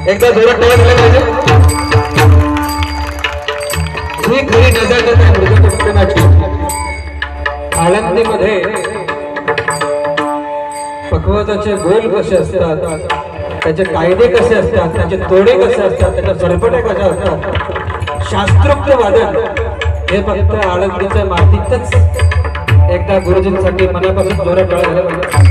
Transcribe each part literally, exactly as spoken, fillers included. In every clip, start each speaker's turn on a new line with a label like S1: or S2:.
S1: एकदा जोरात टाळ्या झाल्या पाहिजे। ही खरी नजाकत आहे मृदंगनाची। आळंदीमध्ये पखवाजाचे गोल कसे असतात, त्याचे कायदे कसे असतात, त्याचे तोडे कसे असतात, त्याच्या सरपट्या कशा असतात, शास्त्रोक्त वादन हे फक्त आळंदीच्या मातीतच। एकदा गुरुजींसाठी मनापासून जोरात टाळ्या झाल्या पाहिजे।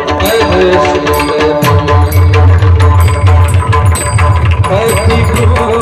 S2: Thank you.